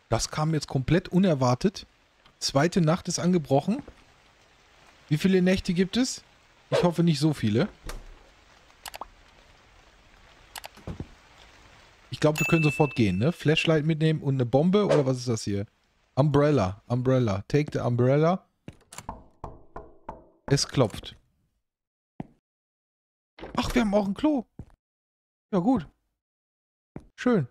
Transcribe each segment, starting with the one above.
Das kam jetzt komplett unerwartet. Zweite Nacht ist angebrochen. Wie viele Nächte gibt es? Ich hoffe nicht so viele. Ich glaube, wir können sofort gehen, ne? Flashlight mitnehmen und eine Bombe oder was ist das hier? Umbrella, Umbrella. Take the Umbrella. Es klopft. Ach, wir haben auch ein Klo. Ja, gut. Schön.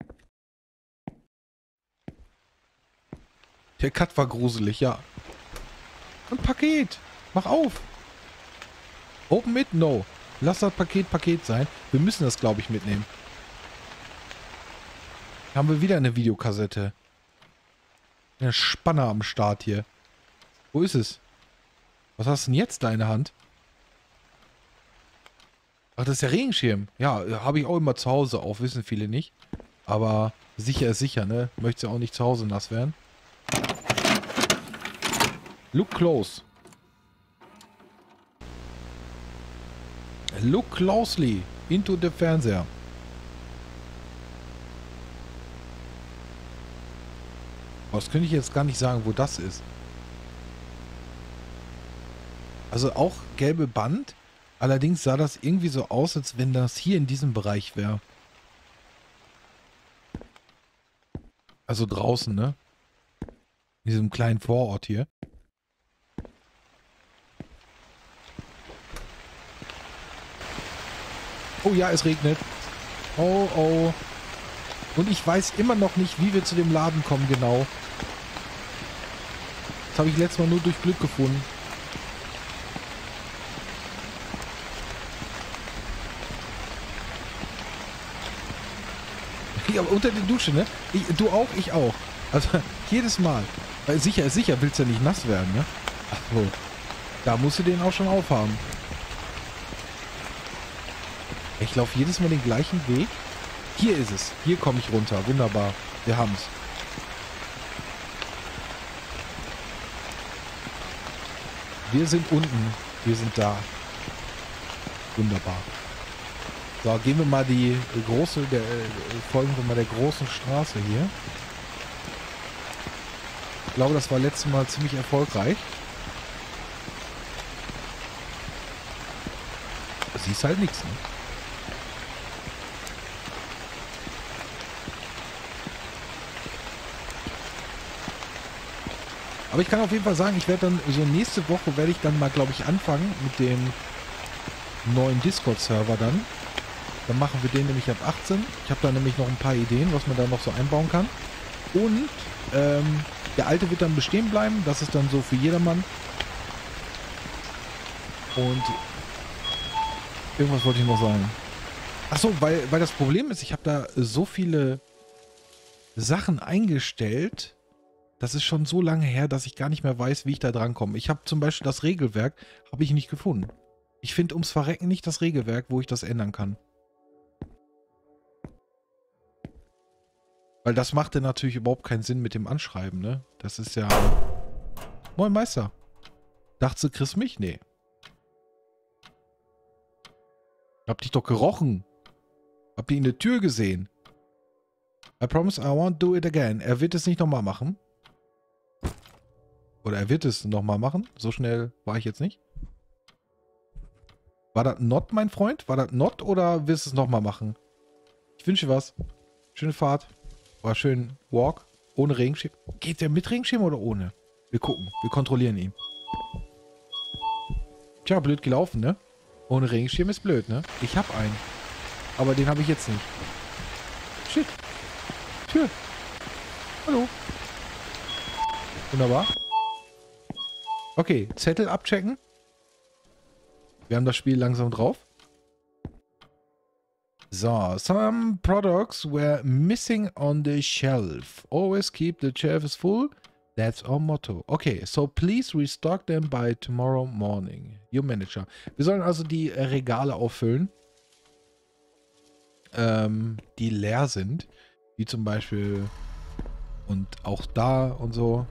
Der Cut war gruselig, ja. Ein Paket. Mach auf. Open it? No. Lass das Paket sein. Wir müssen das, glaube ich, mitnehmen. Haben wir wieder eine Videokassette. Eine Spanner am Start hier. Wo ist es? Was hast du denn jetzt da in der Hand? Ach, das ist der Regenschirm. Ja, habe ich auch immer zu Hause auf. Wissen viele nicht. Aber sicher ist sicher, ne? Möchtest ja auch nicht zu Hause nass werden. Look close. Look closely into the Fernseher. Das könnte ich jetzt gar nicht sagen, wo das ist. Also auch gelbe Band. Allerdings sah das irgendwie so aus, als wenn das hier in diesem Bereich wäre. Also draußen, ne? In diesem kleinen Vorort hier. Oh ja, es regnet. Oh, oh. Und ich weiß immer noch nicht, wie wir zu dem Laden kommen, genau. Das habe ich letztes Mal nur durch Glück gefunden. Ja, unter der Dusche, ne? Du auch, ich auch. Also jedes Mal. Weil sicher ist sicher, willst du ja nicht nass werden, ne? Ach so. Da musst du den auch schon aufhaben. Ich laufe jedes Mal den gleichen Weg. Hier ist es. Hier komme ich runter. Wunderbar. Wir haben's. Wir sind unten. Wir sind da. Wunderbar. So, gehen wir mal die große, folgen wir mal der großen Straße hier. Ich glaube, das war letztes Mal ziemlich erfolgreich. Das ist halt nichts, ne? Aber ich kann auf jeden Fall sagen, ich werde dann, so nächste Woche werde ich dann mal, glaube ich, anfangen mit dem neuen Discord-Server dann. Dann machen wir den nämlich ab 18. Ich habe da nämlich noch ein paar Ideen, was man da noch so einbauen kann. Und der alte wird dann bestehen bleiben. Das ist dann so für jedermann. Und irgendwas wollte ich noch sagen. Achso, weil das Problem ist, ich habe da so viele Sachen eingestellt. Das ist schon so lange her, dass ich gar nicht mehr weiß, wie ich da dran komme. Ich habe zum Beispiel das Regelwerk, habe ich nicht gefunden. Ich finde ums Verrecken nicht das Regelwerk, wo ich das ändern kann. Weil das macht dann natürlich überhaupt keinen Sinn mit dem Anschreiben, ne? Das ist ja... Moin Meister. Dachtest du, kriegst mich? Nee. Hab dich doch gerochen. Hab dich in der Tür gesehen. I promise I won't do it again. Er wird es nicht nochmal machen. Oder er wird es nochmal machen. So schnell war ich jetzt nicht. War das not, mein Freund? War das not oder willst du es nochmal machen? Ich wünsche was. Schöne Fahrt. Oder schönen Walk. Ohne Regenschirm. Geht der mit Regenschirm oder ohne? Wir gucken. Wir kontrollieren ihn. Tja, blöd gelaufen, ne? Ohne Regenschirm ist blöd, ne? Ich hab einen. Aber den habe ich jetzt nicht. Shit. Tür. Hallo. Wunderbar. Okay, Zettel abchecken. Wir haben das Spiel langsam drauf. So, some products were missing on the shelf. Always keep the shelves full. That's our motto. Okay, so please restock them by tomorrow morning. Your manager. Wir sollen also die Regale auffüllen, die leer sind. Wie zum Beispiel und auch da und so.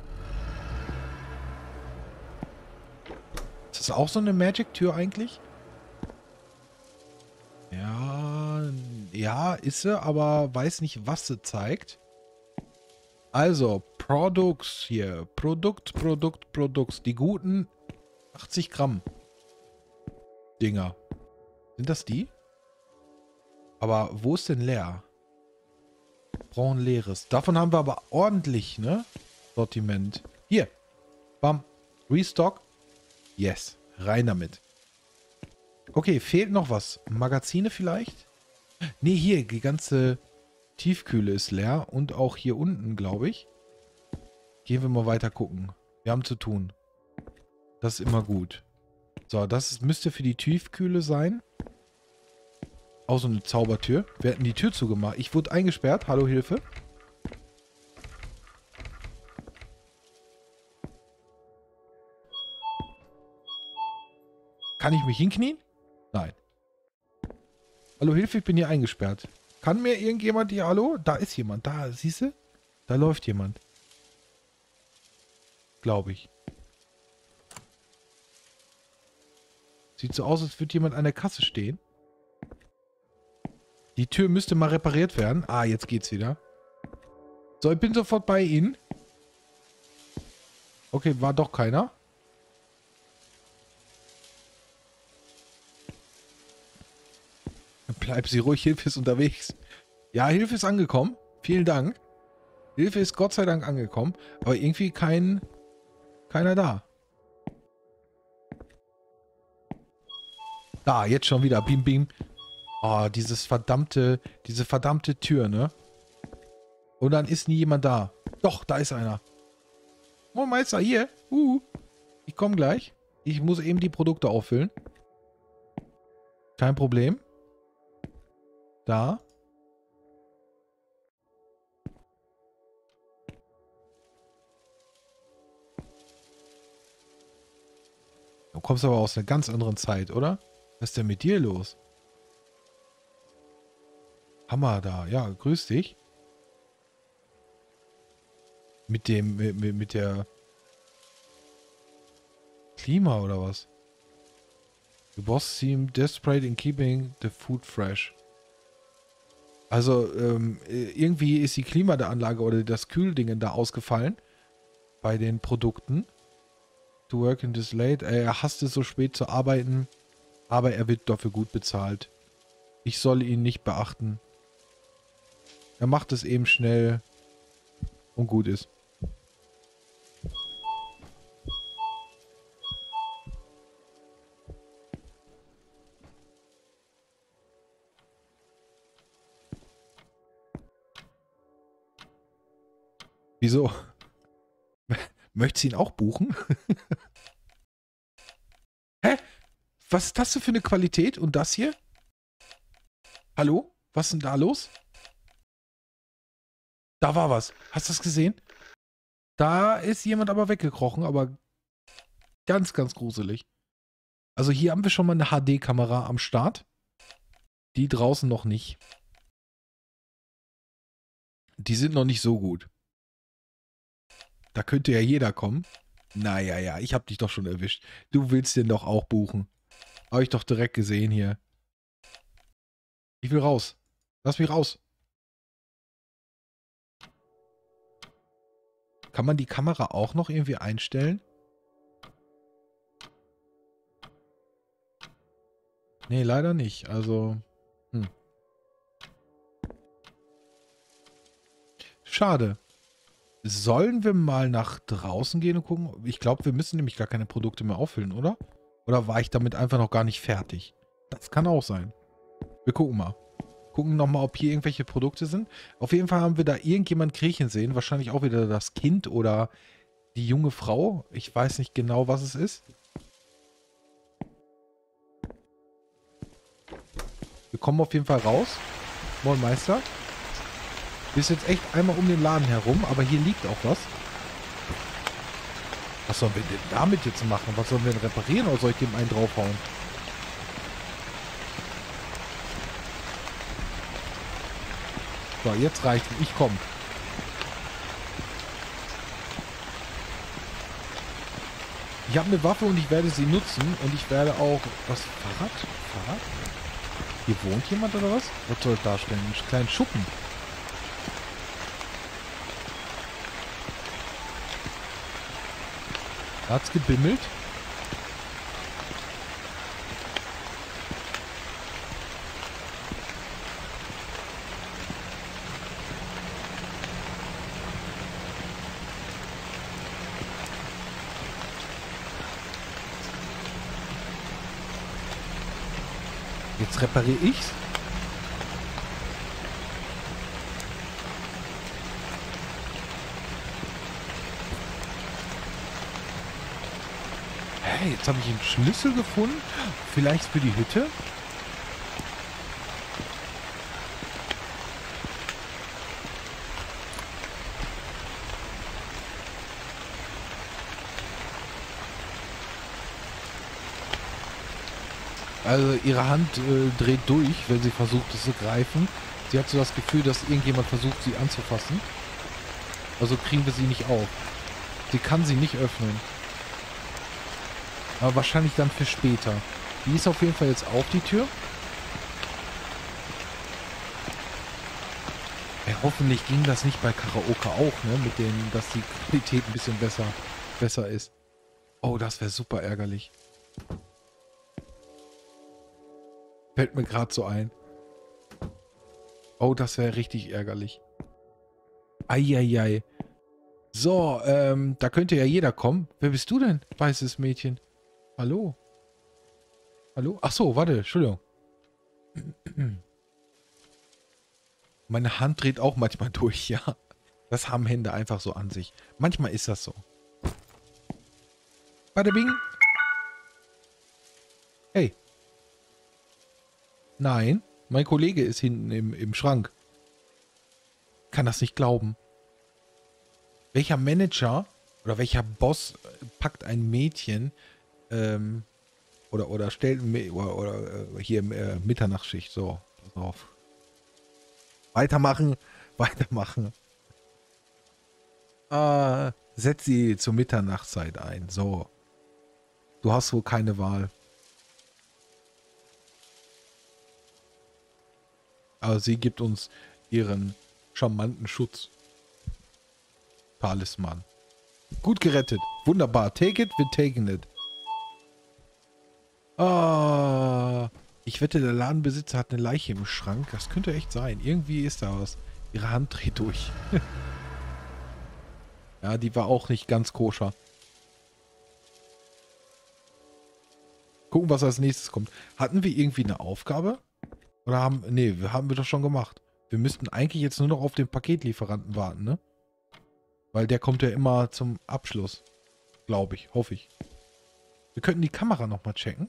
Ist das auch so eine Magic-Tür eigentlich? Ja, ja, ist sie, aber weiß nicht, was sie zeigt. Also, Products hier. Products. Die guten 80 Gramm Dinger. Sind das die? Aber wo ist denn leer? Brauchen leeres. Davon haben wir aber ordentlich, ne? Sortiment. Hier. Bam. Restock. Yes. Rein damit. Okay, fehlt noch was. Magazine vielleicht? Nee, hier. Die ganze Tiefkühle ist leer. Und auch hier unten, glaube ich. Gehen wir mal weiter gucken. Wir haben zu tun. Das ist immer gut. So, das müsste für die Tiefkühle sein. Auch so eine Zaubertür. Wir hätten die Tür zugemacht. Ich wurde eingesperrt. Hallo, Hilfe. Kann ich mich hinknien? Nein. Hallo, Hilfe, ich bin hier eingesperrt. Kann mir irgendjemand hier... Hallo? Da ist jemand. Da, siehst du? Da läuft jemand. Glaube ich. Sieht so aus, als würde jemand an der Kasse stehen. Die Tür müsste mal repariert werden. Ah, jetzt geht's wieder. So, ich bin sofort bei Ihnen. Okay, war doch keiner. Bleib Sie ruhig, Hilfe ist unterwegs. Ja, Hilfe ist angekommen. Vielen Dank. Hilfe ist Gott sei Dank angekommen. Aber irgendwie keiner da. Da, jetzt schon wieder. Bim, bim. Oh, diese verdammte Tür, ne? Und dann ist nie jemand da. Doch, da ist einer. Oh, Meister, hier. Ich komme gleich. Ich muss eben die Produkte auffüllen. Kein Problem. Da. Du kommst aber aus einer ganz anderen Zeit, oder? Was ist denn mit dir los? Hammer da. Ja, grüß dich. Mit der Klima oder was? The boss seemed desperate in keeping the food fresh. Also, irgendwie ist die Klimaanlage oder das Kühlding da ausgefallen. Bei den Produkten. To work in this late. Er hasst es so spät zu arbeiten. Aber er wird dafür gut bezahlt. Ich soll ihn nicht beachten. Er macht es eben schnell. Und gut ist. Wieso? Möchtest du ihn auch buchen? Hä? Was ist das denn für eine Qualität? Und das hier? Hallo? Was ist denn da los? Da war was. Hast du das gesehen? Da ist jemand aber weggekrochen, aber ganz, ganz gruselig. Also hier haben wir schon mal eine HD-Kamera am Start. Die draußen noch nicht. Die sind noch nicht so gut. Da könnte ja jeder kommen. Naja, ja, ich hab dich doch schon erwischt. Du willst den doch auch buchen. Habe ich doch direkt gesehen hier. Ich will raus. Lass mich raus. Kann man die Kamera auch noch irgendwie einstellen? Nee, leider nicht. Also, schade. Sollen wir mal nach draußen gehen und gucken? Ich glaube, wir müssen nämlich gar keine Produkte mehr auffüllen, oder? Oder war ich damit einfach noch gar nicht fertig? Das kann auch sein. Wir gucken mal. Gucken nochmal, ob hier irgendwelche Produkte sind. Auf jeden Fall haben wir da irgendjemand kriechen sehen. Wahrscheinlich auch wieder das Kind oder die junge Frau. Ich weiß nicht genau, was es ist. Wir kommen auf jeden Fall raus. Moin Meister. Bist jetzt echt einmal um den Laden herum, aber hier liegt auch was. Was sollen wir denn damit jetzt machen? Was sollen wir denn reparieren oder soll ich dem einen draufhauen? So, jetzt reicht's. Ich komme. Ich habe eine Waffe und ich werde sie nutzen und ich werde auch... Was? Fahrrad? Fahrrad? Hier wohnt jemand oder was? Was soll das darstellen? Einen kleinen Schuppen. Hat's gebimmelt? Jetzt repariere ich's. Hey, jetzt habe ich einen Schlüssel gefunden. Vielleicht für die Hütte? Also ihre Hand dreht durch, wenn sie versucht, es zu greifen. Sie hat so das Gefühl, dass irgendjemand versucht, sie anzufassen. Also kriegen wir sie nicht auf. Sie kann sie nicht öffnen. Aber wahrscheinlich dann für später. Die ist auf jeden Fall jetzt auf die Tür. Ja, hoffentlich ging das nicht bei Karaoke auch, ne? Mit denen, dass die Qualität ein bisschen besser ist. Oh, das wäre super ärgerlich. Fällt mir gerade so ein. Oh, das wäre richtig ärgerlich. Eieiei. So, da könnte ja jeder kommen. Wer bist du denn, weißes Mädchen? Hallo? Hallo? Ach so, warte, Entschuldigung. Meine Hand dreht auch manchmal durch, ja. Das haben Hände einfach so an sich. Manchmal ist das so. Bada bing. Hey. Nein, mein Kollege ist hinten im Schrank. Kann das nicht glauben. Welcher Manager oder welcher Boss packt ein Mädchen oder stellt hier Mitternachtsschicht. So, pass auf. Weitermachen, weitermachen. Setz sie zur Mitternachtszeit ein. So. Du hast wohl keine Wahl. Aber sie gibt uns ihren charmanten Schutz. Talisman. Gut gerettet. Wunderbar. Take it, we're taking it. Ich wette, der Ladenbesitzer hat eine Leiche im Schrank. Das könnte echt sein. Irgendwie ist da was. Ihre Hand dreht durch. Ja, die war auch nicht ganz koscher. Gucken, was als nächstes kommt. Hatten wir irgendwie eine Aufgabe? Oder haben... Nee, haben wir doch schon gemacht. Wir müssten eigentlich jetzt nur noch auf den Paketlieferanten warten, ne? Weil der kommt ja immer zum Abschluss. Glaube ich. Hoffe ich. Wir könnten die Kamera nochmal checken.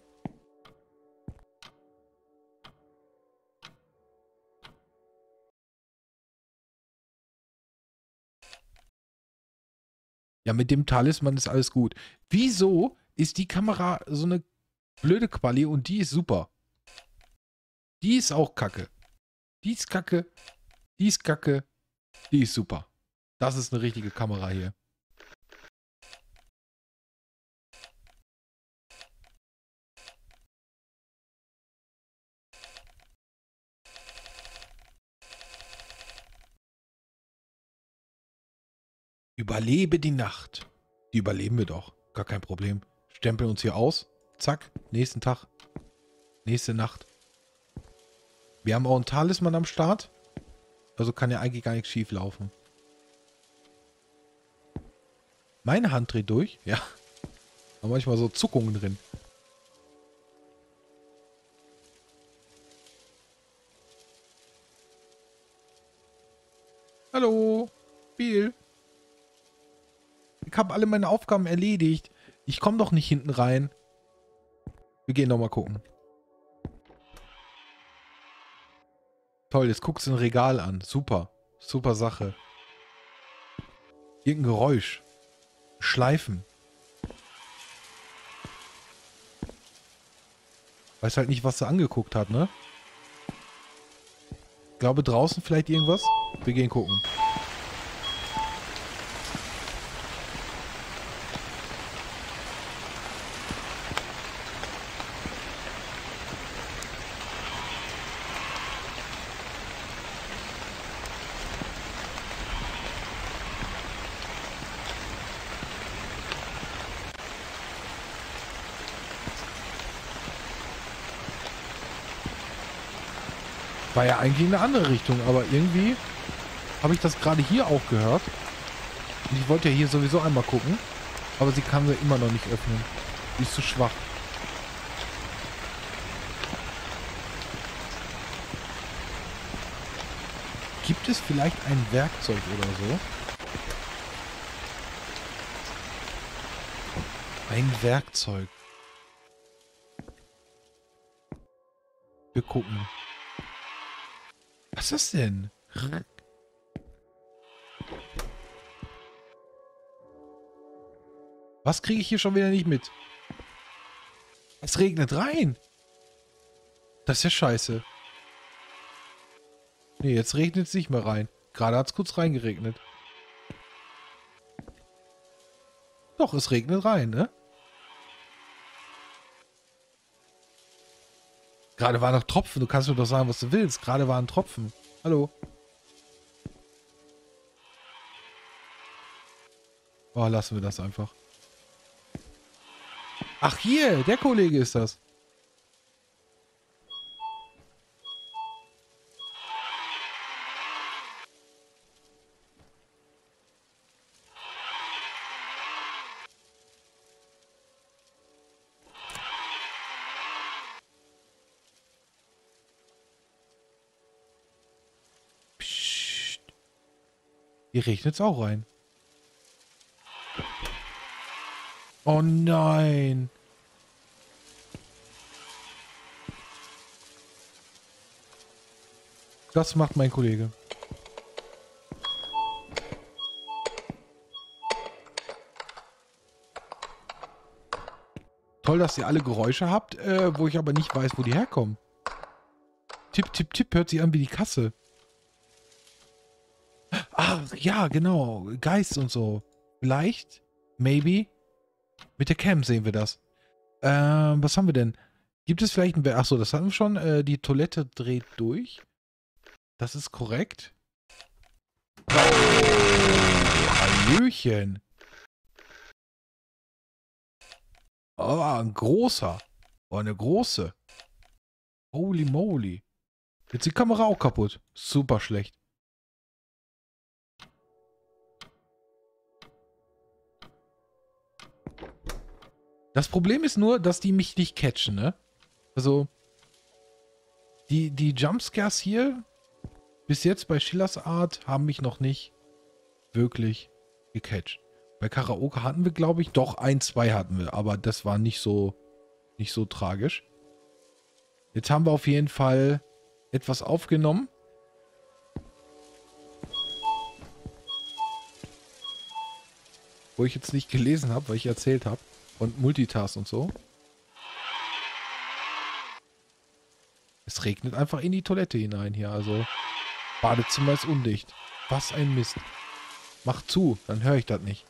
Ja, mit dem Talisman ist alles gut. Wieso ist die Kamera so eine blöde Quali und die ist super? Die ist auch kacke. Die ist kacke. Die ist kacke. Die ist super. Das ist eine richtige Kamera hier. Überlebe die Nacht. Die überleben wir doch. Gar kein Problem. Stempeln uns hier aus. Zack. Nächsten Tag. Nächste Nacht. Wir haben auch einen Talisman am Start. Also kann ja eigentlich gar nichts schief laufen. Meine Hand dreht durch. Ja. Da manchmal so Zuckungen drin. Hallo. Bill. Ich habe alle meine Aufgaben erledigt. Ich komme doch nicht hinten rein. Wir gehen noch mal gucken. Toll, jetzt guckst du ein Regal an. Super. Super Sache. Irgendein Geräusch. Schleifen. Weiß halt nicht, was sie angeguckt hat, ne? Ich glaube, draußen vielleicht irgendwas. Wir gehen gucken. War ja eigentlich in eine andere Richtung, aber irgendwie habe ich das gerade hier auch gehört. Und ich wollte ja hier sowieso einmal gucken. Aber sie kann sie immer noch nicht öffnen. Die ist zu schwach. Gibt es vielleicht ein Werkzeug oder so? Ein Werkzeug. Wir gucken. Was ist das denn? Was kriege ich hier schon wieder nicht mit? Es regnet rein. Das ist ja scheiße. Nee, jetzt regnet es nicht mehr rein. Gerade hat es kurz reingeregnet. Doch, es regnet rein, ne? Gerade war noch Tropfen. Du kannst mir doch sagen, was du willst. Gerade waren Tropfen. Hallo? Oh, lassen wir das einfach. Ach, hier. Der Kollege ist das. Psst. Hier regnet es auch rein. Oh nein. Das macht mein Kollege. Toll, dass ihr alle Geräusche habt, wo ich aber nicht weiß, wo die herkommen. Tipp, tipp, tipp, hört sich an wie die Kasse. Ach, ja, genau. Geist und so. Vielleicht, maybe. Mit der Cam sehen wir das. Was haben wir denn? Gibt es vielleicht ein... Achso, das hatten wir schon. Die Toilette dreht durch. Das ist korrekt. Oh, Hallöchen. Oh, ein großer. Oh, eine große. Holy moly. Jetzt die Kamera auch kaputt. Super schlecht. Das Problem ist nur, dass die mich nicht catchen, ne? Also, die Jumpscares hier, bis jetzt bei Schillers Art, haben mich noch nicht wirklich gecatcht. Bei Karaoke hatten wir, glaube ich, doch 1, 2 hatten wir, aber das war nicht so tragisch. Jetzt haben wir auf jeden Fall etwas aufgenommen. Wo ich jetzt nicht gelesen habe, weil ich erzählt habe. Und Multitask und so. Es regnet einfach in die Toilette hinein hier. Also, Badezimmer ist undicht. Was ein Mist. Mach zu, dann höre ich das nicht.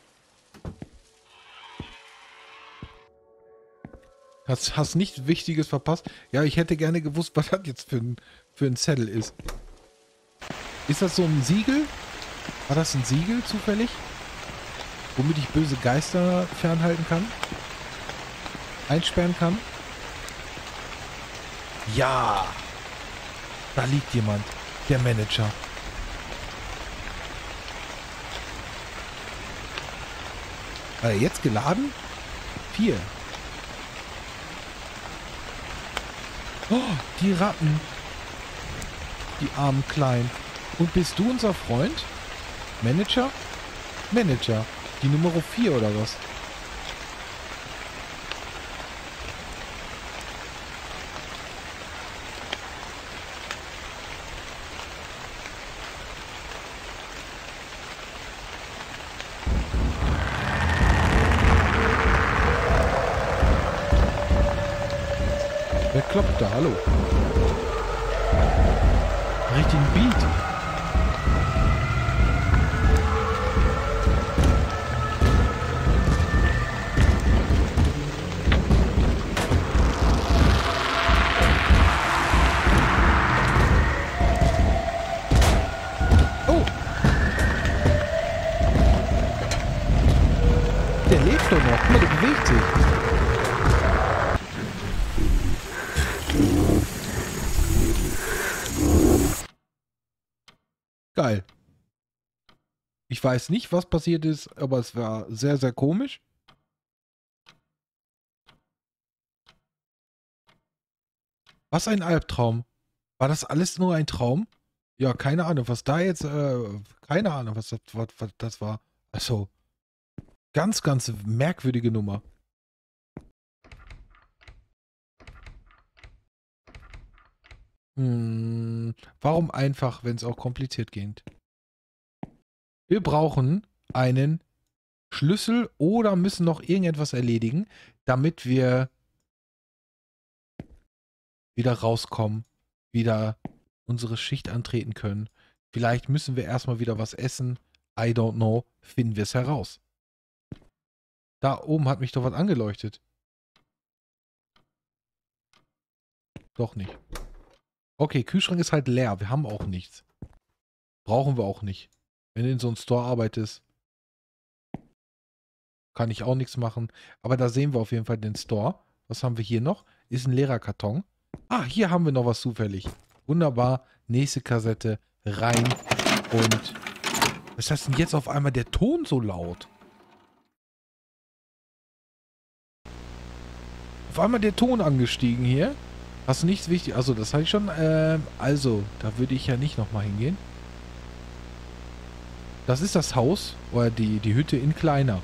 Hast nichts Wichtiges verpasst? Ja, ich hätte gerne gewusst, was das jetzt für ein Zettel ist. Ist das so ein Siegel? War das ein Siegel zufällig? Womit ich böse Geister fernhalten kann? Einsperren kann? Ja! Da liegt jemand. Der Manager. Hat er jetzt geladen? 4. Oh, die Ratten. Die armen Kleinen. Und bist du unser Freund? Manager? Manager. Die Nummer 4 oder was? Wer klopft da? Hallo. Richtigen Beat. Der lebt doch noch. Guck mal, der bewegt sich. geil. Ich weiß nicht, was passiert ist, aber es war sehr, sehr komisch. Was ein Albtraum. War das alles nur ein Traum? Ja, keine Ahnung, was da jetzt, keine Ahnung, was das war. Also, ganz, ganz merkwürdige Nummer. Warum einfach, wenn es auch kompliziert geht? Wir brauchen einen Schlüssel oder müssen noch irgendetwas erledigen, damit wir wieder rauskommen, wieder unsere Schicht antreten können. Vielleicht müssen wir erstmal wieder was essen. I don't know. Finden wir es heraus. Da oben hat mich doch was angeleuchtet. Doch nicht. Okay, Kühlschrank ist halt leer. Wir haben auch nichts. Brauchen wir auch nicht. Wenn du in so einem Store arbeitest, kann ich auch nichts machen. Aber da sehen wir auf jeden Fall den Store. Was haben wir hier noch? Ist ein leerer Karton. Ah, hier haben wir noch was zufällig. Wunderbar. Nächste Kassette rein. Und was heißt denn jetzt auf einmal der Ton so laut? Auf einmal der Ton angestiegen hier. Hast du nichts wichtig? Also, das hatte ich schon. Also, da würde ich ja nicht nochmal hingehen. Das ist das Haus oder die Hütte in kleiner.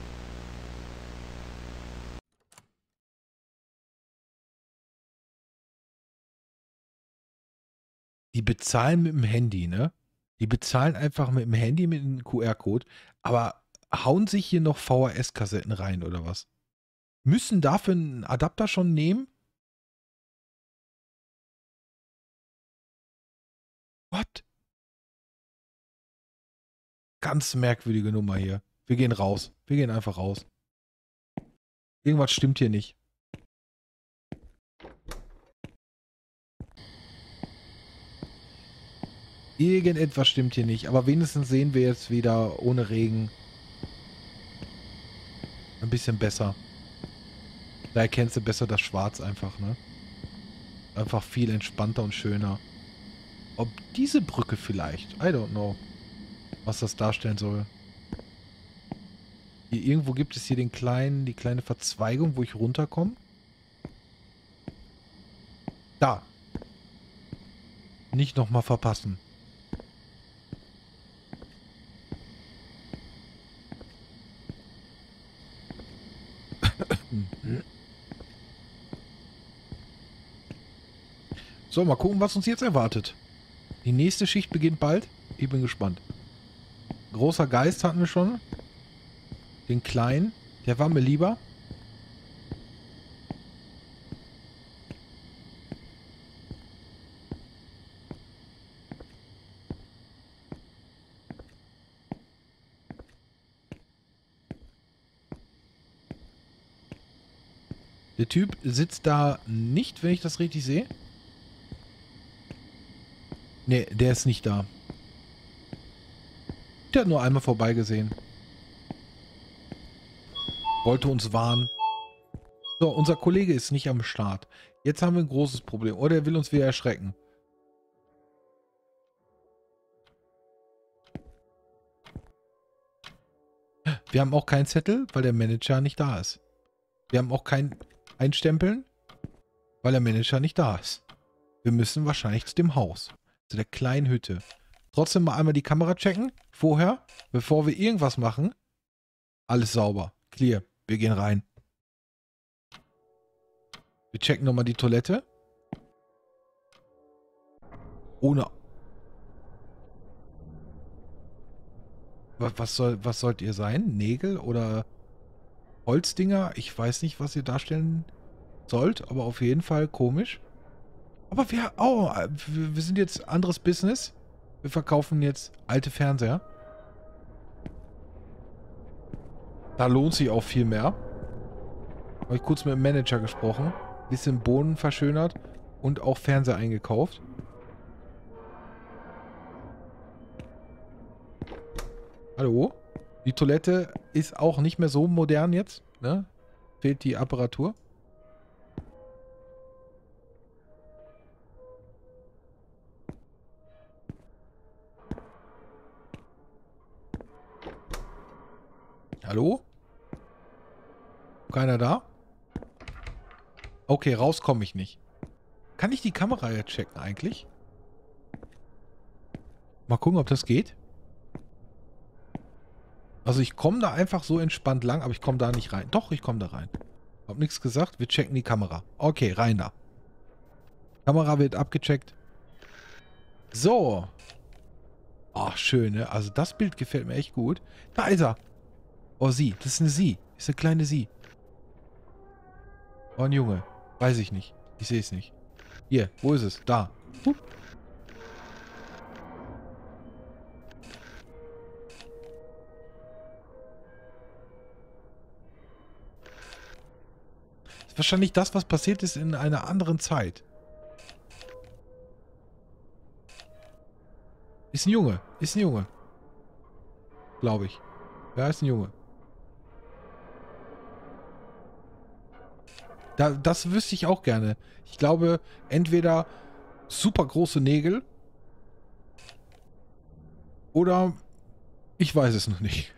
Die bezahlen mit dem Handy, ne? Die bezahlen einfach mit dem Handy mit einem QR-Code, aber hauen sich hier noch VHS-Kassetten rein oder was? Müssen dafür einen Adapter schon nehmen? What? Ganz merkwürdige Nummer hier. Wir gehen raus. Wir gehen einfach raus. Irgendwas stimmt hier nicht. Irgendetwas stimmt hier nicht. Aber wenigstens sehen wir jetzt wieder ohne Regen ein bisschen besser. Da erkennst du besser das Schwarz einfach, ne? Einfach viel entspannter und schöner. Ob diese Brücke vielleicht, I don't know, was das darstellen soll. Hier irgendwo gibt es hier die kleine Verzweigung, wo ich runterkomme. Da. Nicht nochmal verpassen. So, mal gucken, was uns jetzt erwartet. Die nächste Schicht beginnt bald. Ich bin gespannt. Großer Geist hatten wir schon. Den kleinen. Der war mir lieber. Der Typ sitzt da nicht, wenn ich das richtig sehe. Nee, der ist nicht da. Der hat nur einmal vorbeigesehen. Wollte uns warnen. So, unser Kollege ist nicht am Start. Jetzt haben wir ein großes Problem. Oder er will uns wieder erschrecken. Wir haben auch keinen Zettel, weil der Manager nicht da ist. Wir haben auch kein Einstempeln, weil der Manager nicht da ist. Wir müssen wahrscheinlich zu dem Haus. Zu der kleinen Hütte. Trotzdem mal einmal die Kamera checken. Vorher, bevor wir irgendwas machen. Alles sauber. Clear. Wir gehen rein. Wir checken nochmal die Toilette. Ohne... Was sollt ihr sein? Nägel oder Holzdinger? Ich weiß nicht, was ihr darstellen sollt, aber auf jeden Fall komisch. Aber wir sind jetzt anderes Business. Wir verkaufen jetzt alte Fernseher. Da lohnt sich auch viel mehr. Habe ich kurz mit dem Manager gesprochen. Bisschen Boden verschönert und auch Fernseher eingekauft. Hallo? Die Toilette ist auch nicht mehr so modern jetzt, ne? Fehlt die Apparatur. Hallo? Keiner da? Okay, raus komme ich nicht. Kann ich die Kamera jetzt checken eigentlich? Mal gucken, ob das geht. Also ich komme da einfach so entspannt lang, aber ich komme da nicht rein. Doch, ich komme da rein. Hab nichts gesagt, wir checken die Kamera. Okay, rein da. Kamera wird abgecheckt. So. Oh, schön, ne? Also das Bild gefällt mir echt gut. Da ist er. Oh, sie. Das ist eine sie. Das ist eine kleine sie. Oh, ein Junge. Weiß ich nicht. Ich sehe es nicht. Hier, wo ist es? Da. Hup. Das ist wahrscheinlich das, was passiert ist in einer anderen Zeit. Ist ein Junge. Ist ein Junge. Glaube ich. Ja, ist ein Junge. Das wüsste ich auch gerne. Ich glaube, entweder super große Nägel oder ich weiß es noch nicht.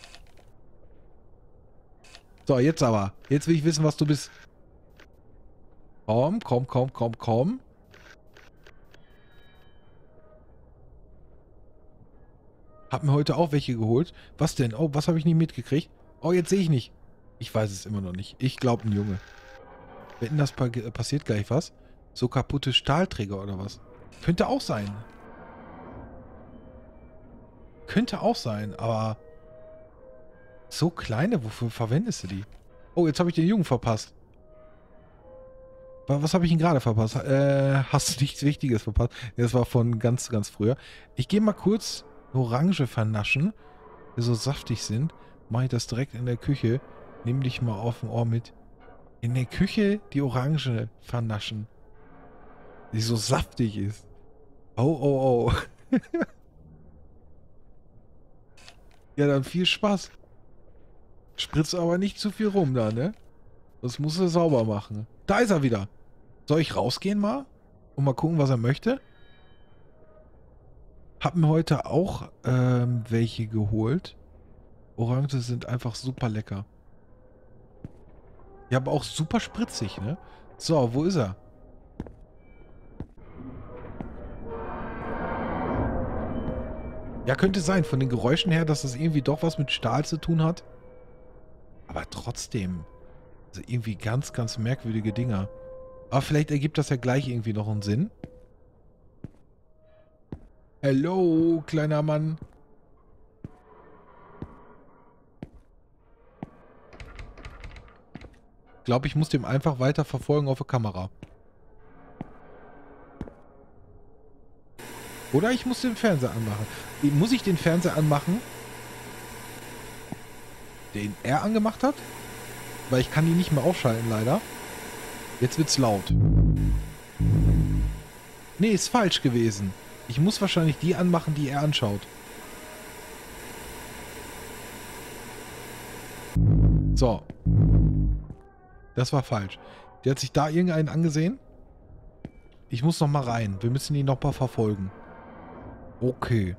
So, jetzt aber. Jetzt will ich wissen, was du bist. Komm, komm, komm, komm, komm. Hab mir heute auch welche geholt. Was denn? Oh, was habe ich nicht mitgekriegt? Oh, jetzt sehe ich nicht. Ich weiß es immer noch nicht. Ich glaube, ein Junge. Wenn das passiert gleich was? So kaputte Stahlträger oder was? Könnte auch sein. Könnte auch sein, aber so kleine, wofür verwendest du die? Oh, jetzt habe ich den Jungen verpasst. Was habe ich ihn gerade verpasst? Hast du nichts Wichtiges verpasst? Das war von ganz, ganz früher. Ich gehe mal kurz Orange vernaschen, die so saftig sind. Mache ich das direkt in der Küche. Nimm dich mal auf dem Ohr mit. In der Küche die Orange vernaschen. Die so saftig ist. Oh, oh, oh. Ja, dann viel Spaß. Spritz aber nicht zu viel rum da, ne? Das musst du sauber machen. Da ist er wieder. Soll ich rausgehen mal? Und mal gucken, was er möchte? Hab mir heute auch welche geholt. Orange sind einfach super lecker. Ja, aber auch super spritzig, ne? So, wo ist er? Ja, könnte sein, von den Geräuschen her, dass das irgendwie doch was mit Stahl zu tun hat. Aber trotzdem. Also irgendwie ganz, ganz merkwürdige Dinger. Aber vielleicht ergibt das ja gleich irgendwie noch einen Sinn. Hallo, kleiner Mann. Ich glaube, ich muss dem einfach weiter verfolgen auf der Kamera. Oder ich muss den Fernseher anmachen. Muss ich den Fernseher anmachen, den er angemacht hat? Weil ich kann ihn nicht mehr aufschalten, leider. Jetzt wird's laut. Nee, ist falsch gewesen. Ich muss wahrscheinlich die anmachen, die er anschaut. So. Das war falsch. Der hat sich da irgendeinen angesehen. Ich muss noch mal rein. Wir müssen ihn noch mal verfolgen. Okay.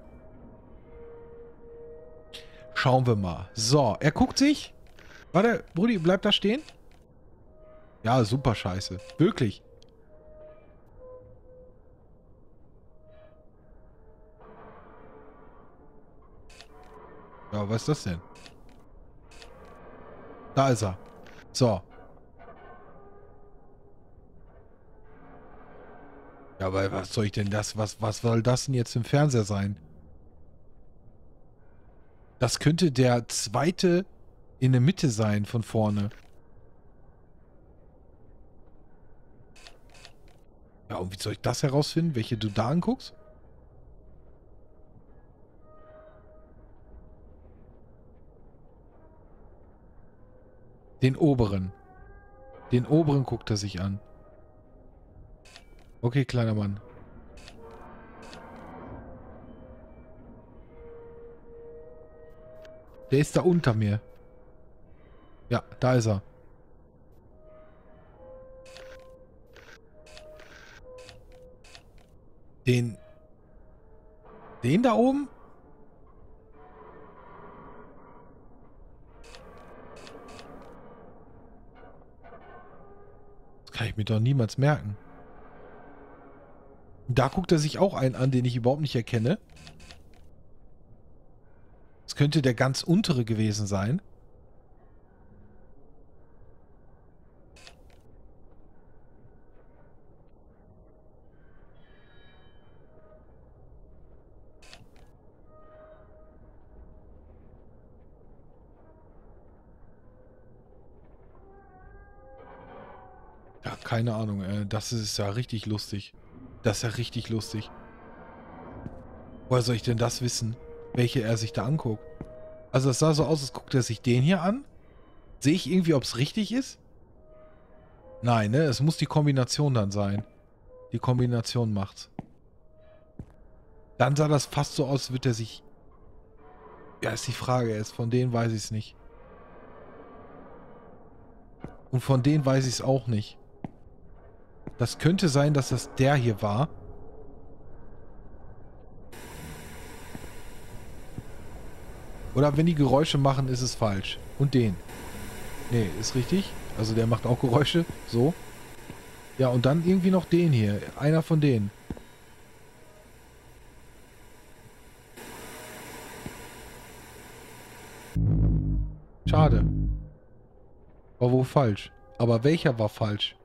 Schauen wir mal. So, er guckt sich. Warte, Brudi, bleib da stehen. Ja, super scheiße. Wirklich. Ja, was ist das denn? Da ist er. So. Ja, aber was soll ich denn das? Was soll das denn jetzt im Fernseher sein? Das könnte der zweite in der Mitte sein, von vorne. Ja, und wie soll ich das herausfinden? Welche du da anguckst? Den oberen. Den oberen guckt er sich an. Okay, kleiner Mann. Der ist da unter mir. Ja, da ist er. Den da oben? kann ich mir doch niemals merken. Da guckt er sich auch einen an, den ich überhaupt nicht erkenne. Das könnte der ganz untere gewesen sein. Ja, keine Ahnung. Das ist ja richtig lustig. Das ist ja richtig lustig. Woher soll ich denn das wissen? Welche er sich da anguckt? Also es sah so aus, als guckt er sich den hier an. Sehe ich irgendwie, ob es richtig ist? Nein, ne? Es muss die Kombination dann sein. Die Kombination macht's. Dann sah das fast so aus, als würde er sich... Ja, ist die Frage jetzt. Von denen weiß ich es nicht. Und von denen weiß ich es auch nicht. Das könnte sein, dass das der hier war. Oder wenn die Geräusche machen, ist es falsch. Und den. Nee, ist richtig. Also der macht auch Geräusche. So. Ja, und dann irgendwie noch den hier. Einer von denen. Schade. War wohl falsch. Aber welcher war falsch?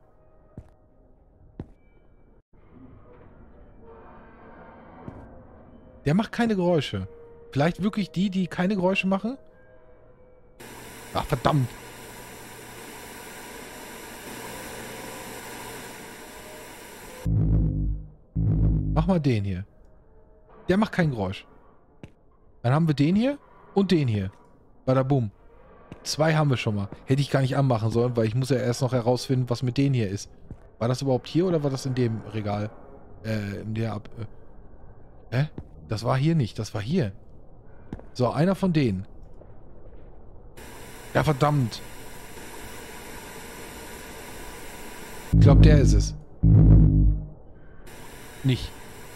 Der macht keine Geräusche. Vielleicht wirklich die, die keine Geräusche machen? Ach, verdammt. Mach mal den hier. Der macht kein Geräusch. Dann haben wir den hier und den hier. Bada bum. 2 haben wir schon mal. Hätte ich gar nicht anmachen sollen, weil ich muss ja erst noch herausfinden, was mit denen hier ist. War das überhaupt hier oder war das in dem Regal? In der Hä? Das war hier nicht. Das war hier. So, einer von denen. Ja, verdammt. Ich glaube, der ist es. Nicht.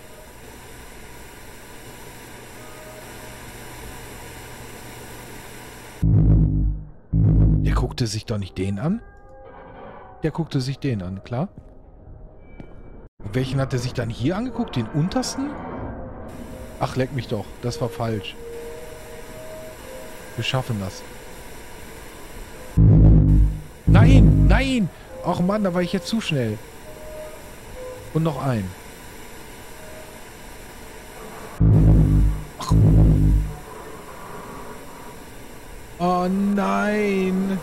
Der guckte sich doch nicht den an? Der guckte sich den an, klar. Und welchen hat er sich dann hier angeguckt? Den untersten? Ach, leck mich doch. Das war falsch. Wir schaffen das. Nein! Nein! Ach Mann, da war ich jetzt zu schnell. Und noch ein. Ach. Oh nein!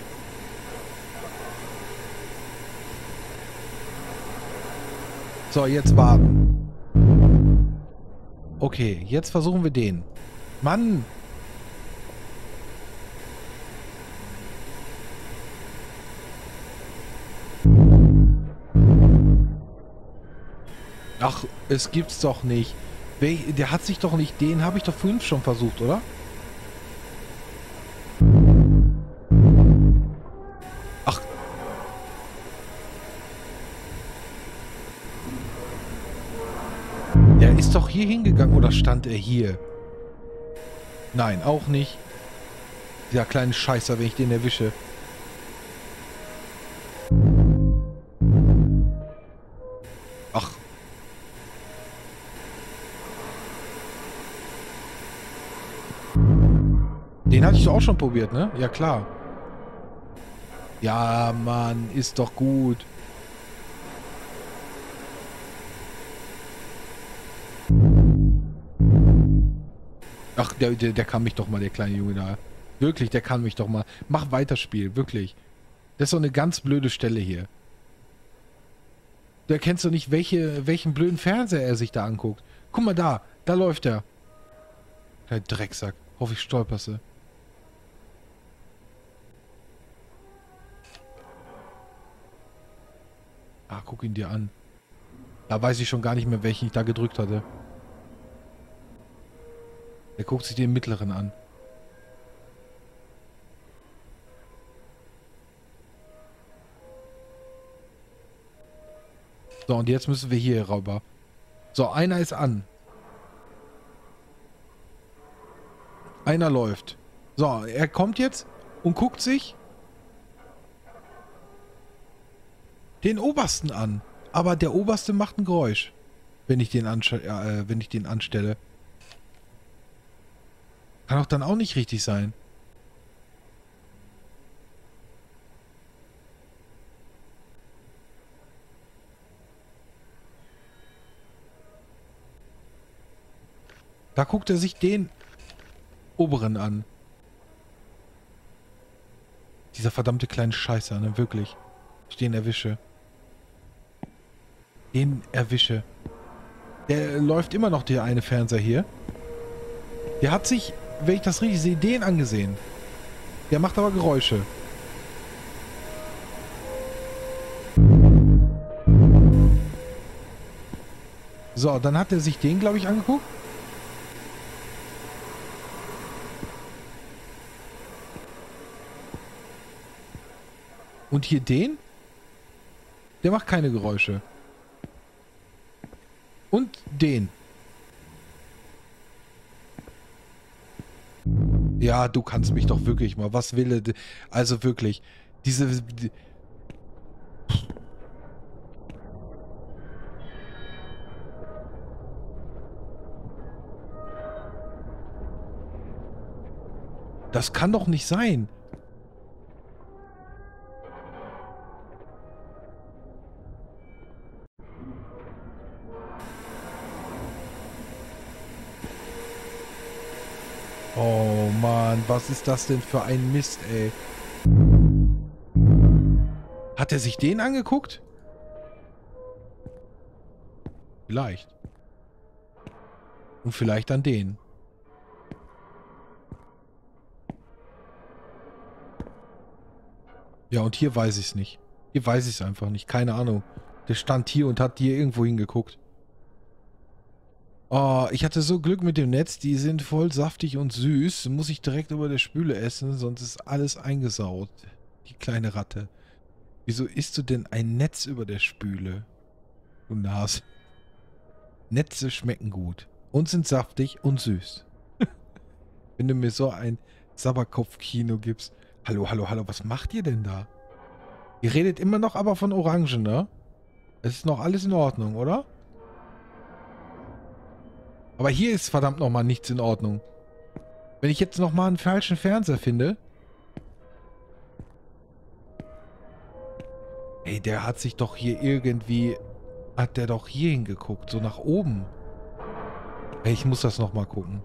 So, jetzt warten. Okay, jetzt versuchen wir den. Mann! Ach, es gibt's doch nicht. Der hat sich doch nicht... Den habe ich doch vorhin schon versucht, oder? Ach. Der ist doch hier hingegangen, oder stand er hier? Nein, auch nicht. Dieser kleine Scheißer, wenn ich den erwische. Ach. Den hatte ich doch auch schon probiert, ne? Ja, klar. Ja, Mann, ist doch gut. Ach, der kann mich doch mal, der kleine Junge da. Wirklich, der kann mich doch mal. Mach weiter, Spiel, wirklich. Das ist so eine ganz blöde Stelle hier. Du erkennst doch nicht, welchen blöden Fernseher er sich da anguckt. Guck mal da, da läuft er. Der Drecksack. Hoffe ich stolperse. Ah, guck ihn dir an. Da weiß ich schon gar nicht mehr, welchen ich da gedrückt hatte. Er guckt sich den mittleren an. So, und jetzt müssen wir hier rüber. So, einer ist an. Einer läuft. So, er kommt jetzt und guckt sich. den obersten an. Aber der oberste macht ein Geräusch, wenn ich den anstelle. Kann doch dann auch nicht richtig sein. Da guckt er sich den oberen an. Dieser verdammte kleine Scheißer, ne? Wirklich. Ich den erwische. Den erwische. Der läuft immer noch, der eine Fernseher hier. Der hat sich, wenn ich das richtig sehe, den angesehen. Der macht aber Geräusche. So, dann hat er sich den, glaube ich, angeguckt. Und hier den? Der macht keine Geräusche. Und den. Ja, du kannst mich doch wirklich mal. Was will er? Also wirklich. Diese... Das kann doch nicht sein. Oh Mann, was ist das denn für ein Mist, ey? Hat er sich den angeguckt? Vielleicht. Und vielleicht an den. Ja, und hier weiß ich es nicht. Hier weiß ich es einfach nicht. Keine Ahnung. Der stand hier und hat hier irgendwo hingeguckt. Oh, ich hatte so Glück mit dem Netz. Die sind voll saftig und süß. Muss ich direkt über der Spüle essen, sonst ist alles eingesaut. Die kleine Ratte. Wieso isst du denn ein Netz über der Spüle? Du Nase. Netze schmecken gut. Und sind saftig und süß. Wenn du mir so ein Sabberkopf-Kino gibst. Hallo, hallo, hallo, was macht ihr denn da? Ihr redet immer noch aber von Orangen, ne? Es ist noch alles in Ordnung, oder? Aber hier ist verdammt nochmal nichts in Ordnung. Wenn ich jetzt nochmal einen falschen Fernseher finde... Ey, der hat sich doch hier irgendwie... Hat der doch hier hingeguckt, so nach oben. Ey, ich muss das nochmal gucken.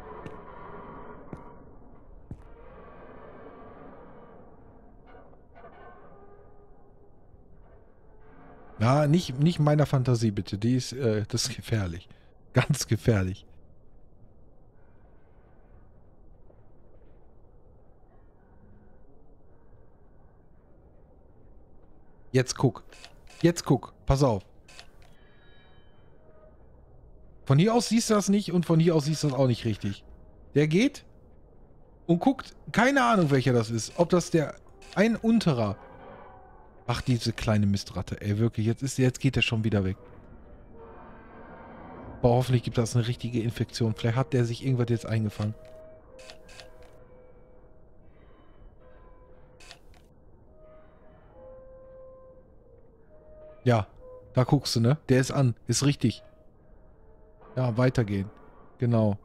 Ja, nicht meiner Fantasie, bitte. Die ist, das ist gefährlich. Ganz gefährlich. Jetzt guck. Jetzt guck. Pass auf. Von hier aus siehst du das nicht und von hier aus siehst du das auch nicht richtig. Der geht und guckt. Keine Ahnung, welcher das ist. Ob das der ein unterer... Ach, diese kleine Mistratte, ey, wirklich. Jetzt geht er schon wieder weg. Aber hoffentlich gibt das eine richtige Infektion. Vielleicht hat der sich irgendwas jetzt eingefangen. Ja, da guckst du, ne? Der ist an. Ist richtig. Ja, weitergehen. Genau.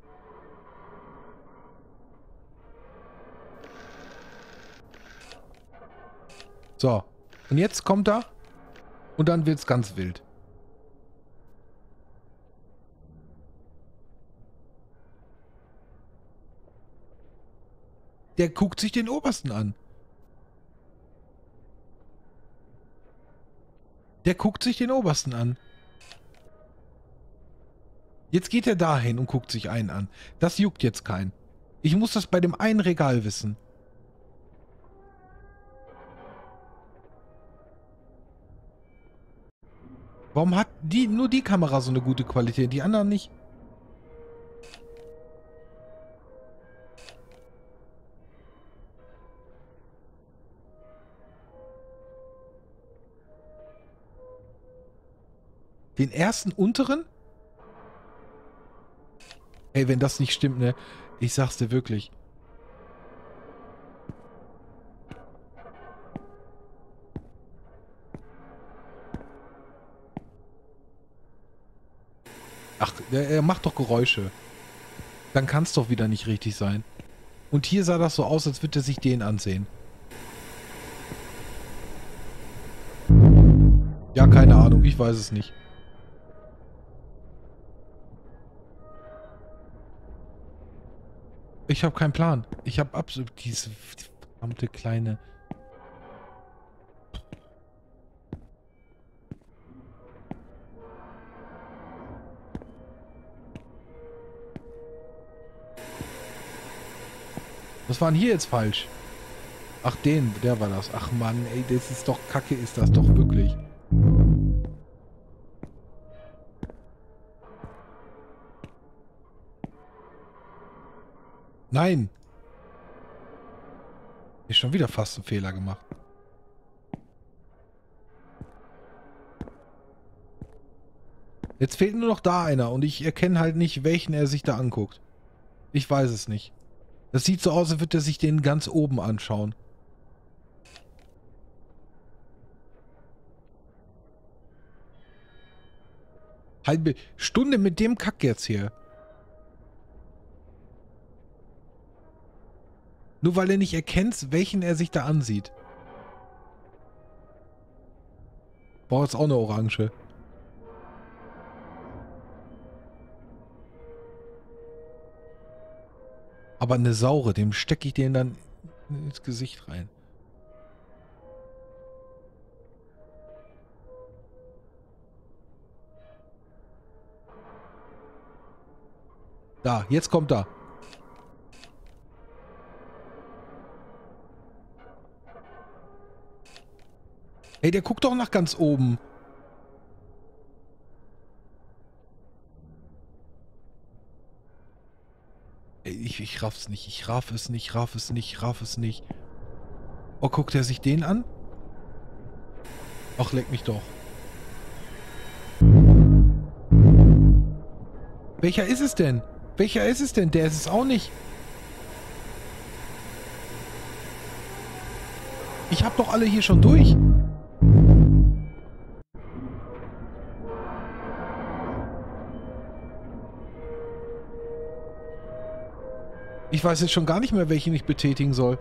So. Und jetzt kommt er. Und dann wird's ganz wild. Der guckt sich den Obersten an. Der guckt sich den Obersten an. Jetzt geht er dahin und guckt sich einen an. Das juckt jetzt keinen. Ich muss das bei dem einen Regal wissen. Warum hat nur die Kamera so eine gute Qualität, die anderen nicht? Den ersten unteren? Ey, wenn das nicht stimmt, ne? Ich sag's dir wirklich. Ach, er macht doch Geräusche. Dann kann es doch wieder nicht richtig sein. Und hier sah das so aus, als würde er sich den ansehen. Ja, keine Ahnung, ich weiß es nicht. Ich habe keinen Plan. Ich habe absolut diese verdammte kleine... Was war denn hier jetzt falsch? Ach, der war das. Ach Mann, ey, das ist doch Kacke, ist das doch wirklich. Nein! Ist schon wieder fast einen Fehler gemacht. Jetzt fehlt nur noch da einer und ich erkenne halt nicht, welchen er sich da anguckt. Ich weiß es nicht. Das sieht so aus, als würde er sich den ganz oben anschauen. Halbe Stunde mit dem Kack jetzt hier. Nur weil er nicht erkennt, welchen er sich da ansieht. Boah, jetzt auch eine Orange. Aber eine saure, dem stecke ich den dann ins Gesicht rein. Da, jetzt kommt er. Ey, der guckt doch nach ganz oben. Ey, ich raff's nicht. Ich raff es nicht, raff es nicht, raff es nicht. Oh, guckt er sich den an? Ach, leck mich doch. Welcher ist es denn? Welcher ist es denn? Der ist es auch nicht. Ich hab doch alle hier schon durch. Ich weiß jetzt schon gar nicht mehr, welchen ich betätigen soll.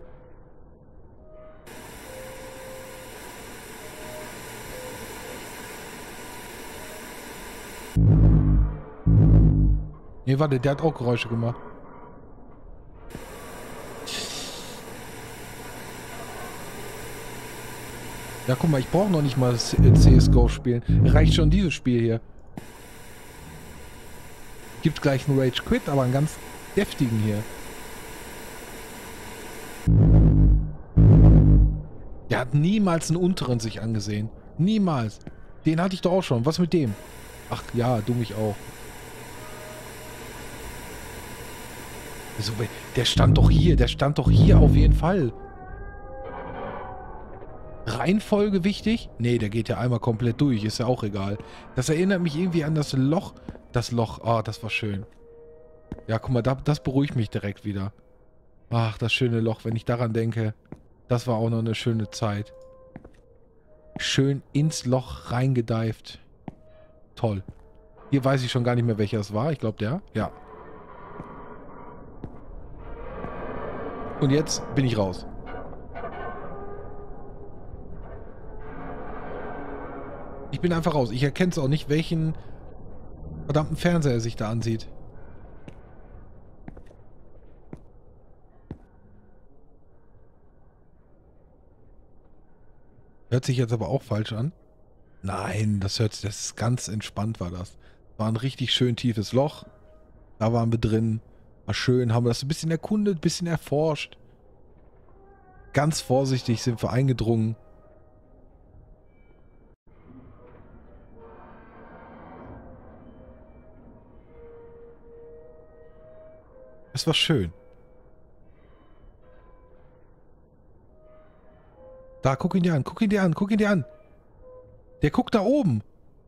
Nee, warte, der hat auch Geräusche gemacht. Ja, guck mal, ich brauche noch nicht mal CSGO spielen. Reicht schon dieses Spiel hier. Gibt gleich einen Rage Quit, aber einen ganz deftigen hier. Der hat niemals einen unteren sich angesehen. Niemals. Den hatte ich doch auch schon. Was mit dem? Ach ja, du mich auch. Wieso? Der stand doch hier. Der stand doch hier auf jeden Fall. Reihenfolge wichtig? Nee, der geht ja einmal komplett durch. Ist ja auch egal. Das erinnert mich irgendwie an das Loch. Das Loch. Ah, das war schön. Ja, guck mal, das beruhigt mich direkt wieder. Ach, das schöne Loch, wenn ich daran denke. Das war auch noch eine schöne Zeit. Schön ins Loch reingedeift. Toll. Hier weiß ich schon gar nicht mehr, welcher es war. Ich glaube, der. Ja. Und jetzt bin ich raus. Ich bin einfach raus. Ich erkenne es auch nicht, welchen verdammten Fernseher er sich da ansieht. Hört sich jetzt aber auch falsch an. Nein, das ist ganz entspannt war das. War ein richtig schön tiefes Loch. Da waren wir drin. War schön, haben wir das ein bisschen erkundet, ein bisschen erforscht. Ganz vorsichtig sind wir eingedrungen. Es war schön. Da, guck ihn dir an, guck ihn dir an, guck ihn dir an. Der guckt da oben.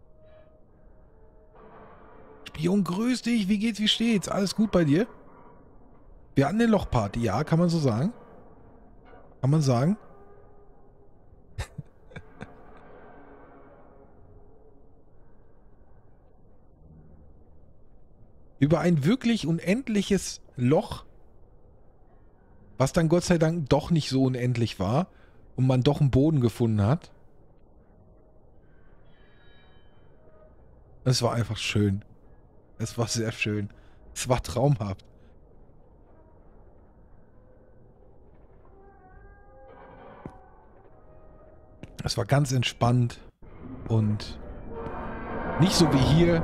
Spion, grüß dich, wie geht's, wie steht's? Alles gut bei dir? Wir hatten eine Lochparty, ja, kann man so sagen? Kann man sagen? Über ein wirklich unendliches Loch, was dann Gott sei Dank doch nicht so unendlich war und man doch einen Boden gefunden hat. Es war einfach schön. Es war sehr schön. Es war traumhaft. Es war ganz entspannt und nicht so wie hier.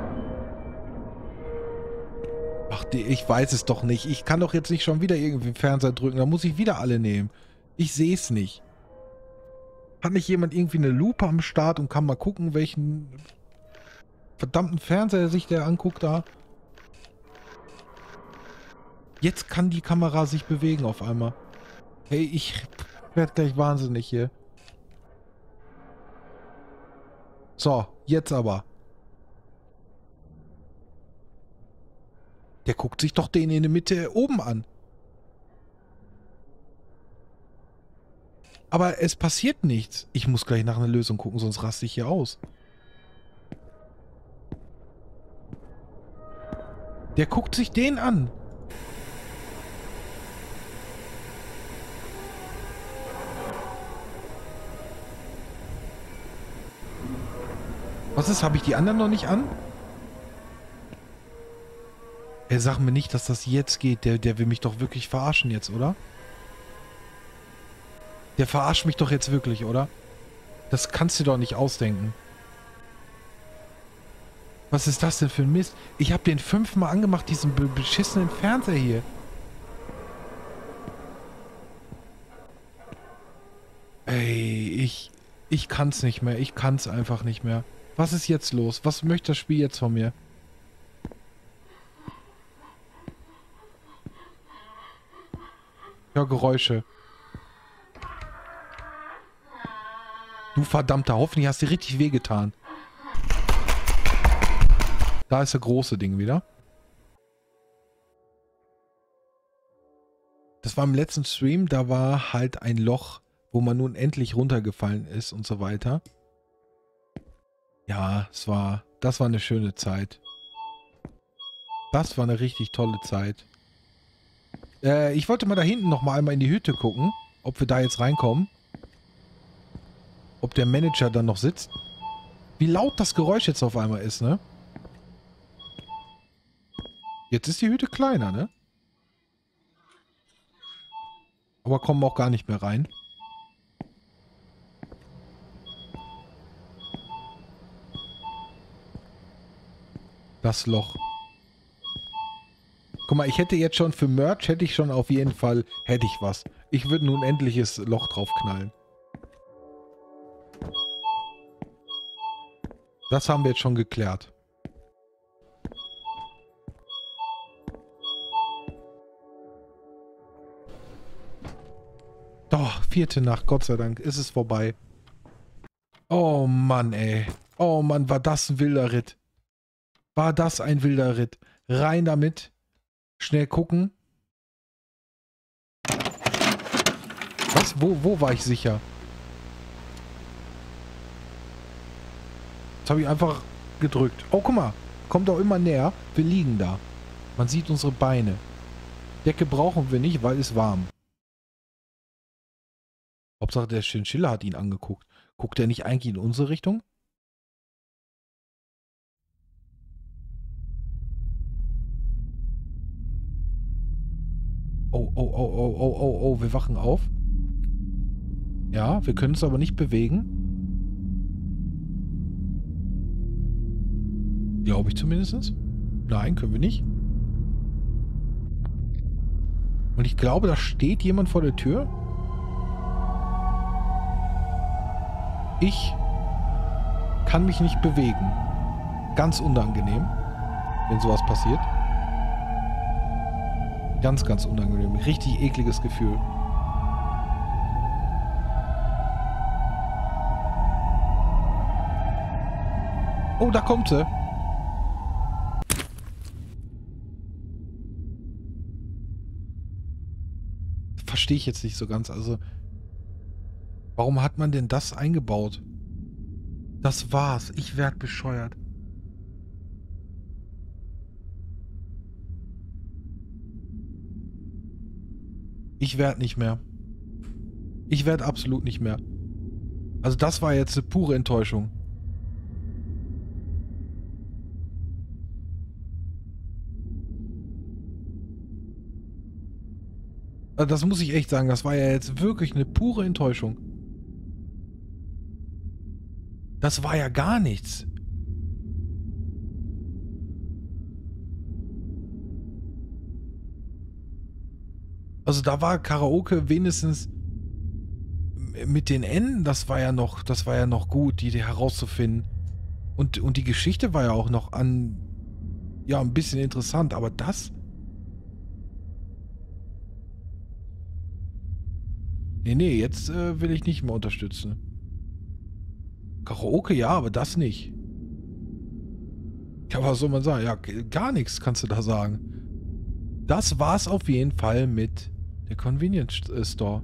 Ach, ich weiß es doch nicht. Ich kann doch jetzt nicht schon wieder irgendwie den Fernseher drücken. Da muss ich wieder alle nehmen. Ich sehe es nicht. Hat nicht jemand irgendwie eine Lupe am Start und kann mal gucken, welchen verdammten Fernseher sich der anguckt da? Jetzt kann die Kamera sich bewegen auf einmal. Hey, ich werde gleich wahnsinnig hier. So, jetzt aber. Der guckt sich doch den in der Mitte oben an. Aber es passiert nichts. Ich muss gleich nach einer Lösung gucken, sonst raste ich hier aus. Der guckt sich den an. Was ist? Habe ich die anderen noch nicht an? Er sagt mir nicht, dass das jetzt geht. Der will mich doch wirklich verarschen jetzt, oder? Der verarscht mich doch jetzt wirklich, oder? Das kannst du doch nicht ausdenken. Was ist das denn für ein Mist? Ich habe den 5-mal angemacht, diesen beschissenen Fernseher hier. Ey, ich kann's nicht mehr. Ich kann's einfach nicht mehr. Was ist jetzt los? Was möchte das Spiel jetzt von mir? Ja, Geräusche. Du verdammter, hoffentlich hast du dir richtig wehgetan. Da ist das große Ding wieder. Das war im letzten Stream, da war halt ein Loch, wo man nun endlich runtergefallen ist und so weiter. Ja, das war eine schöne Zeit. Das war eine richtig tolle Zeit. Ich wollte mal da hinten noch mal einmal in die Hütte gucken, ob wir da jetzt reinkommen. Ob der Manager dann noch sitzt. Wie laut das Geräusch jetzt auf einmal ist, ne? Jetzt ist die Hütte kleiner, ne? Aber kommen auch gar nicht mehr rein. Das Loch. Guck mal, ich hätte jetzt schon für Merch, hätte ich schon auf jeden Fall, hätte ich was. Ich würde ein unendliches Loch draufknallen. Das haben wir jetzt schon geklärt. Doch, 4. Nacht, Gott sei Dank, ist es vorbei. Oh Mann, ey. Oh Mann, war das ein wilder Ritt. War das ein wilder Ritt. Rein damit. Schnell gucken. Was? Wo war ich sicher? Jetzt habe ich einfach gedrückt. Oh, guck mal. Kommt doch immer näher. Wir liegen da. Man sieht unsere Beine. Decke brauchen wir nicht, weil es warm. Hauptsache der Chinchilla hat ihn angeguckt. Guckt er nicht eigentlich in unsere Richtung? Oh, oh, oh, oh, oh, oh, oh, wir wachen auf. Ja, wir können uns aber nicht bewegen. Glaube ich zumindest. Nein, können wir nicht. Und ich glaube, da steht jemand vor der Tür. Ich kann mich nicht bewegen. Ganz unangenehm, wenn sowas passiert. Ganz, ganz unangenehm. Richtig ekliges Gefühl. Oh, da kommt sie. Verstehe ich jetzt nicht so ganz. Also, warum hat man denn das eingebaut? Das war's. Ich werd bescheuert. Ich werde nicht mehr. Ich werde absolut nicht mehr. Also das war jetzt eine pure Enttäuschung. Also das muss ich echt sagen, das war ja jetzt wirklich eine pure Enttäuschung. Das war ja gar nichts. Also da war Karaoke wenigstens mit den Enden, das war ja noch gut, die herauszufinden. Und die Geschichte war ja auch noch ja, ein bisschen interessant, aber das? Nee, jetzt will ich nicht mehr unterstützen. Karaoke, ja, aber das nicht. Ja, was soll man sagen? Ja, gar nichts kannst du da sagen. Das war's auf jeden Fall mit der Convenience Store.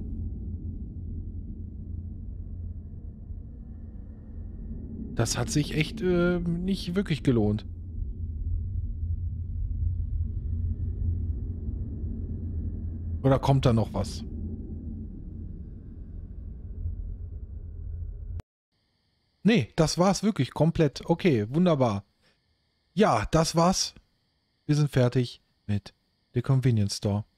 Das hat sich echt nicht wirklich gelohnt. Oder kommt da noch was? Nee, das war's wirklich komplett. Okay, wunderbar. Ja, das war's. Wir sind fertig mit der Convenience Store.